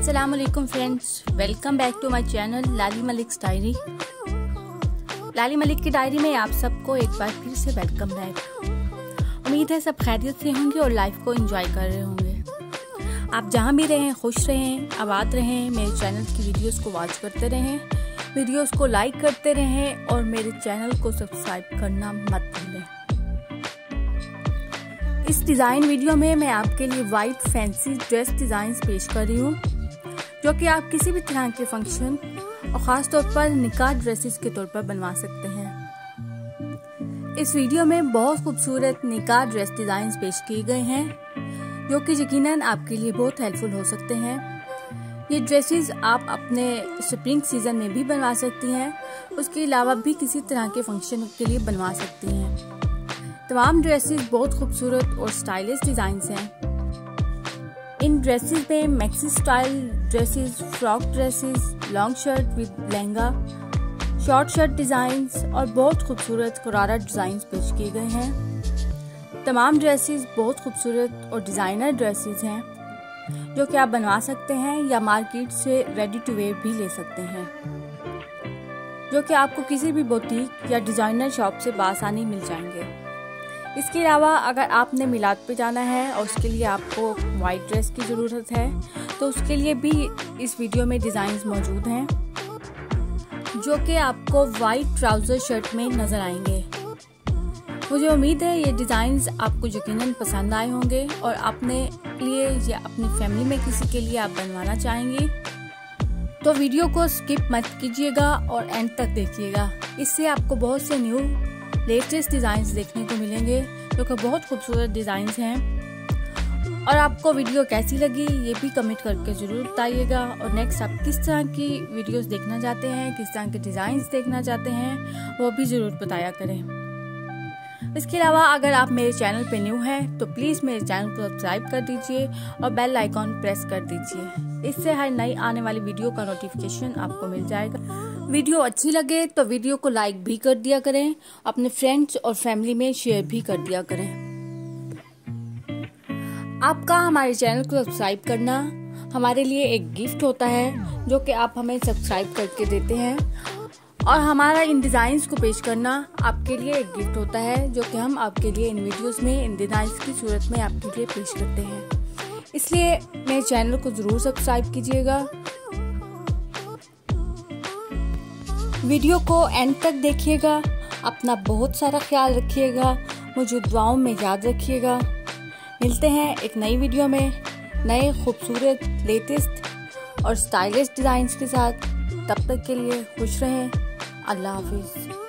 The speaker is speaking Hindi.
अस्सलामुअलैकुम friends, welcome back to my channel Lali Malik's diary. Lali Malik की डायरी में आप सबको एक बार फिर से वेलकम बैक। उम्मीद है सब खैरियत से होंगे और लाइफ को एंजॉय कर रहे होंगे। आप जहां भी रहें खुश रहें, आबाद रहें। मेरे चैनल की वीडियोस को वॉच करते रहें, वीडियोस को लाइक करते रहें और मेरे चैनल को सब्सक्राइब करना मत भूलें। इस डिज़ाइन वीडियो में मैं आपके लिए वाइट फैंसी ड्रेस डिज़ाइंस पेश कर रही हूँ, जो कि आप किसी भी तरह के फंक्शन और ख़ास तौर पर निकाह ड्रेसेस के तौर पर बनवा सकते हैं। इस वीडियो में बहुत खूबसूरत निकाह ड्रेस डिज़ाइंस पेश किए गए हैं, जो कि यकीनन आपके लिए बहुत हेल्पफुल हो सकते हैं। ये ड्रेसेस आप अपने स्प्रिंग सीज़न में भी बनवा सकती हैं, उसके अलावा भी किसी तरह के फंक्शन के लिए बनवा सकती हैं। तमाम ड्रेसेस बहुत खूबसूरत और स्टाइलिश डिज़ाइंस हैं। इन ड्रेसेस में maxi style dresses, frock dresses, long shirt with lehenga, short shirt designs और बहुत खूबसूरत कुरारा डिज़ाइंस पेश किए गए हैं। तमाम ड्रेसेस बहुत खूबसूरत और डिज़ाइनर ड्रेसेस हैं, जो कि आप बनवा सकते हैं या मार्केट से रेडी टू वेयर भी ले सकते हैं, जो कि आपको किसी भी बुटीक या डिज़ाइनर शॉप से बआसानी मिल जाएंगे। इसके अलावा अगर आपने मिलाद पे जाना है और उसके लिए आपको वाइट ड्रेस की ज़रूरत है, तो उसके लिए भी इस वीडियो में डिज़ाइंस मौजूद हैं, जो कि आपको वाइट ट्राउज़र शर्ट में नज़र आएंगे। मुझे उम्मीद है ये डिज़ाइंस आपको यकीनन पसंद आए होंगे और अपने लिए या अपनी फैमिली में किसी के लिए आप बनवाना चाहेंगे तो वीडियो को स्किप मत कीजिएगा और एंड तक देखिएगा। इससे आपको बहुत से न्यू लेटेस्ट डिज़ाइंस देखने को मिलेंगे, जो कि बहुत खूबसूरत डिज़ाइंस हैं। और आपको वीडियो कैसी लगी ये भी कमेंट करके ज़रूर बताइएगा। और नेक्स्ट आप किस तरह की वीडियोस देखना चाहते हैं, किस तरह के डिज़ाइंस देखना चाहते हैं, वो भी ज़रूर बताया करें। इसके अलावा अगर आप मेरे चैनल पे न्यू हैं तो प्लीज़ मेरे चैनल को सब्सक्राइब कर दीजिए और बेल आइकॉन प्रेस कर दीजिए। इससे हर नई आने वाली वीडियो का नोटिफिकेशन आपको मिल जाएगा। वीडियो अच्छी लगे तो वीडियो को लाइक भी कर दिया करें, अपने फ्रेंड्स और फैमिली में शेयर भी कर दिया करें। आपका हमारे चैनल को सब्सक्राइब करना हमारे लिए एक गिफ्ट होता है, जो कि आप हमें सब्सक्राइब करके देते हैं, और हमारा इन डिज़ाइंस को पेश करना आपके लिए एक गिफ्ट होता है, जो कि हम आपके लिए इन वीडियोस में इन डिज़ाइंस की सूरत में आपके लिए पेश करते हैं। इसलिए मेरे चैनल को ज़रूर सब्सक्राइब कीजिएगा। वीडियो को एंड तक देखिएगा। अपना बहुत सारा ख्याल रखिएगा, मुझे दुआओं में याद रखिएगा। मिलते हैं एक नई वीडियो में नए खूबसूरत लेटेस्ट और स्टाइलिश डिज़ाइंस के साथ। तब तक के लिए खुश रहें। अल्लाह हाफिज़।